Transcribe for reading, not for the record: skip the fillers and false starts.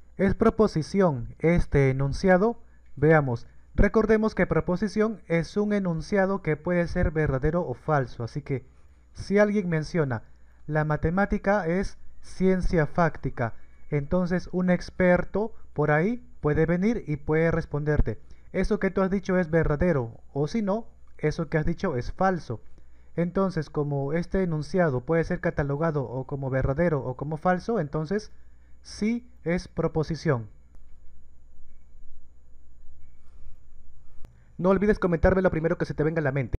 ¿Es proposición este enunciado? Veamos. Recordemos que proposición es un enunciado que puede ser verdadero o falso. Así que si alguien menciona la matemática es ciencia fáctica, entonces un experto por ahí puede venir y puede responderte, eso que tú has dicho es verdadero, o si no, eso que has dicho es falso. Entonces, como este enunciado puede ser catalogado o como verdadero o como falso, entonces sí es proposición. No olvides comentarme lo primero que se te venga a la mente.